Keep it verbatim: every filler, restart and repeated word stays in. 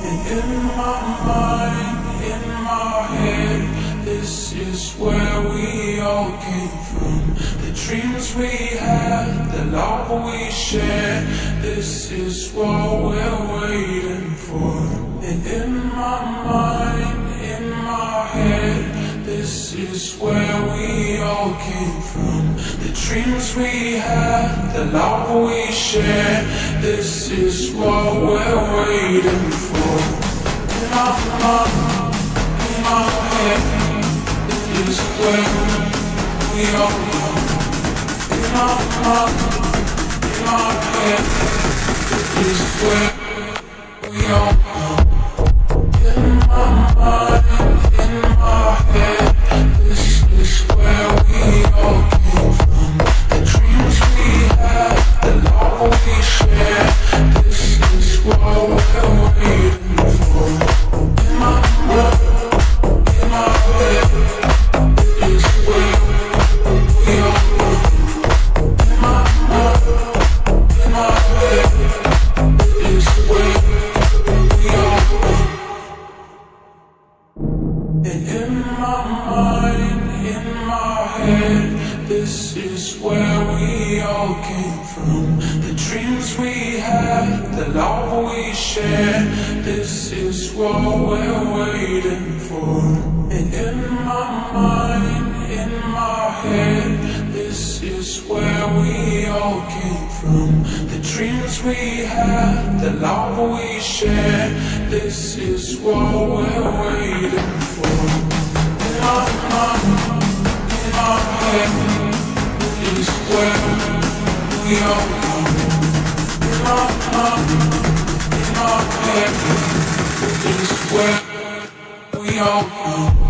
In my mind, in my head, this is where we all came from. The dreams we had, the love we shared, this is what we're waiting for. And in my mind, in my head, this is where we all came from. The dreams we had, the love we shared, this is what we're waiting for. In my mind, in my head, this is where we all go. In my mind, in my head, this is where we all go. In my mind, in my head, this is where we all came from. The dreams we had, the love we shared, this is what we're waiting for. In my mind, in my head, this is where we all go. In my mind, in my head, this is where we all go. And in my mind, in my head, this is where we all came from. The dreams we had, the love we shared, this is what we're waiting for. And in my mind, in my head, this is where we all came from. The dreams we had, the love we shared, this is what we're waiting for. In my mind, in my head, this is where we all go. In my mind, in my head, this is where we all go.